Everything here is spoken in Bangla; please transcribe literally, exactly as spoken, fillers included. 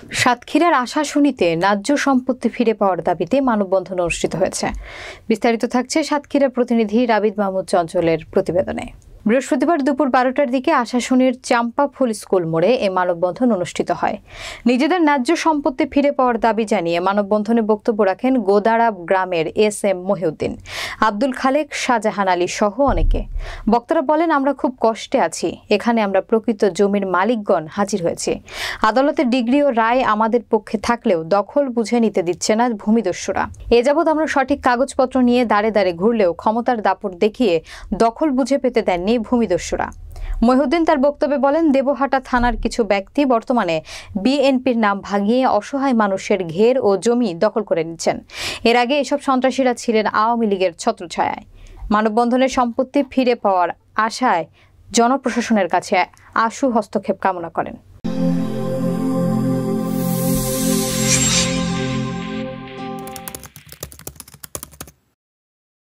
সাতক্ষীরার আশাশুনিতে ন্যায্য সম্পত্তি ফিরে পাওয়ার দাবিতে মানববন্ধন অনুষ্ঠিত হয়েছে। বিস্তারিত থাকছে সাতক্ষীরা প্রতিনিধি রাবিদ মাহমুদ চঞ্চলের প্রতিবেদনে। বৃহস্পতিবার দুপুর বারোটার দিকে আশাশুনির চাম্পা ফুল স্কুল মোড়ে এ মানববন্ধন অনুষ্ঠিত হয়। নিজেদের ন্যায্য সম্পত্তি ফিরে পাওয়ার দাবি জানিয়ে মানববন্ধনে বক্তব্য রাখেন গোদারা গ্রামের এস এম মহিউদ্দিন, আব্দুল খালেক, শাহজাহান আলী সহ অনেকে। বক্তারা বলেন, আমরা খুব কষ্টে আছি। এখানে আমরা প্রকৃত জমির মালিকগণ হাজির হয়েছি। আদালতের ডিগ্রি ও রায় আমাদের পক্ষে থাকলেও দখল বুঝে নিতে দিচ্ছে না ভূমিদস্যুরা। এ যাবৎ আমরা সঠিক কাগজপত্র নিয়ে দাঁড়ে দাঁড়ে ঘুরলেও ক্ষমতার দাপট দেখিয়ে দখল বুঝে পেতে দেননি ভূমিদস্যুরা। মহিউদ্দিন তার বক্তব্যে বলেন, দেবহাটা থানার কিছু ব্যক্তি বর্তমানে বিএনপির নাম ভাঙিয়ে অসহায় মানুষের ঘের ও জমি দখল করে নিচ্ছেন। এর আগে এসব সন্ত্রাসীরা ছিলেন আওয়ামী লীগের ছত্রছায়ায়। মানববন্ধনের সম্পত্তি ফিরে পাওয়ার আশায় জনপ্রশাসনের কাছে আশু হস্তক্ষেপ কামনা করেন।